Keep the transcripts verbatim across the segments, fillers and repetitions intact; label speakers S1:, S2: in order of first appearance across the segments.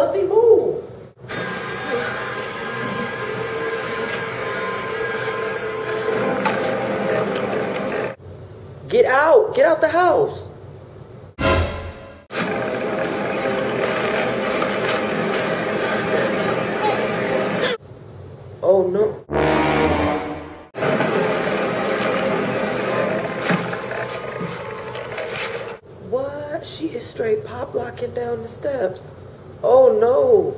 S1: Fluffy, move. Get out. Get out the house. Oh no. What? She is straight pop locking down the steps. Oh no.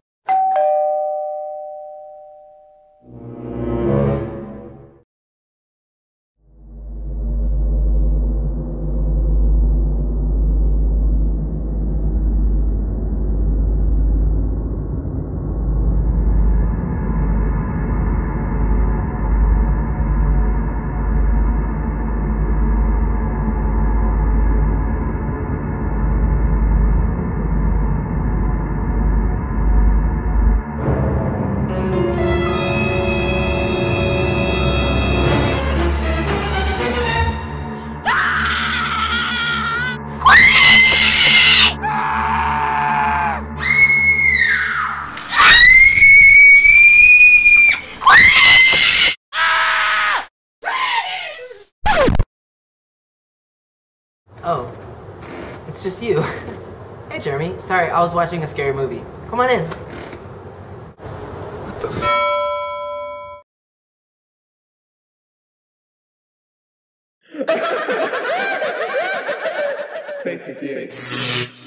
S2: Oh, it's just you. Hey, Jeremy. Sorry, I was watching a scary movie. Come on in.
S3: What the f- Space fifty-eight.